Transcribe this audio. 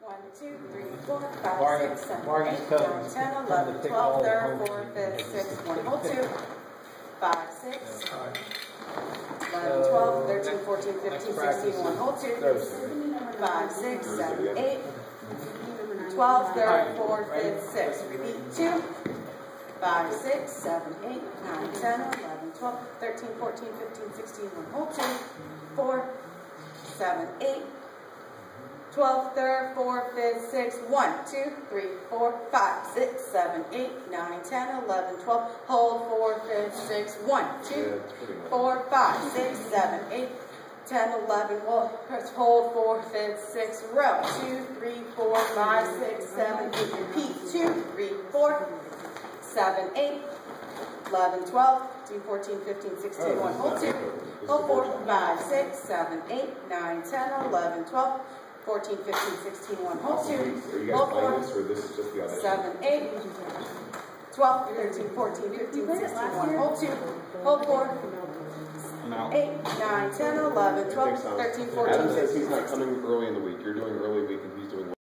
1, 2, 3, 4, 5, 6, 7, 8, 9, 10, 11, 12, 3rd, 4th, 5th, 6th, 1, hold 2, 5, 6, 11, 12, 13, 14, 15, 16, 1, hold 2, 5, 6, 7, 8, 12, 3rd, 4th, 5th, 6th, repeat 2, 5, 6, 7, 8, 9, 10, 11, 12, 13, 14, 15, 16, 1, hold 2, 4, 7, 8, 12, 3rd, 4th, 5th, 6th, 1, 2, 3, 4, 5, 6, 7, 8, 9, 10, 11, 12, hold 4, 5th, 6th, 1, 2, 4, 5, 6, 7, 8, 10, 11, well, hold 4, 5th, 6th, row, 2, 3, 4, 5, 6, 7, 8, repeat, 2, 3, 4, 7, 8, 11, 12, 13, 14, 15, 16, 1, hold 2, hold 4, 5, 6, 7, 8, 9, 10, 11, 12, 14, 15, 16, 1, hold 2, hold 4, 7, 8, 12, 13, 14, 15, 16, 1, hold 2, hold 4, 8, 9, 10, 11, 12, 13, 14, Adam says he's not coming early in the week. You're doing early week and he's doing